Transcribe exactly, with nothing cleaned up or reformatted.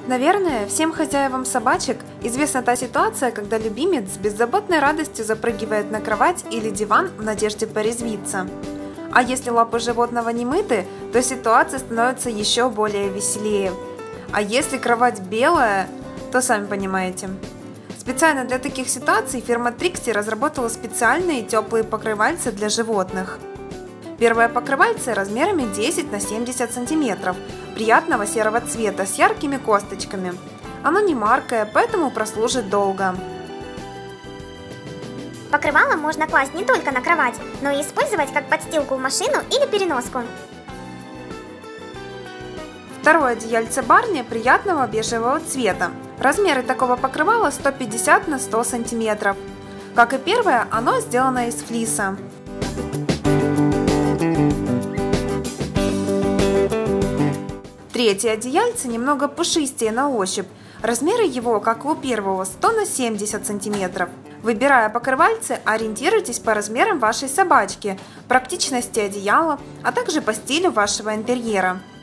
Наверное, всем хозяевам собачек известна та ситуация, когда любимец с беззаботной радостью запрыгивает на кровать или диван в надежде порезвиться. А если лапы животного не мыты, то ситуация становится еще более веселее. А если кровать белая, то сами понимаете. Специально для таких ситуаций фирма Трикси разработала специальные теплые покрывальца для животных. Первое покрывальце размерами десять на семьдесят сантиметров, приятного серого цвета с яркими косточками. Оно не маркое, поэтому прослужит долго. Покрывало можно класть не только на кровать, но и использовать как подстилку в машину или переноску. Второе одеяльце Барни приятного бежевого цвета. Размеры такого покрывала сто пятьдесят на сто сантиметров. Как и первое, оно сделано из флиса. Третье одеяльце немного пушистее на ощупь. Размеры его, как у первого, сто на семьдесят сантиметров. Выбирая покрывальце, ориентируйтесь по размерам вашей собачки, практичности одеяла, а также по стилю вашего интерьера.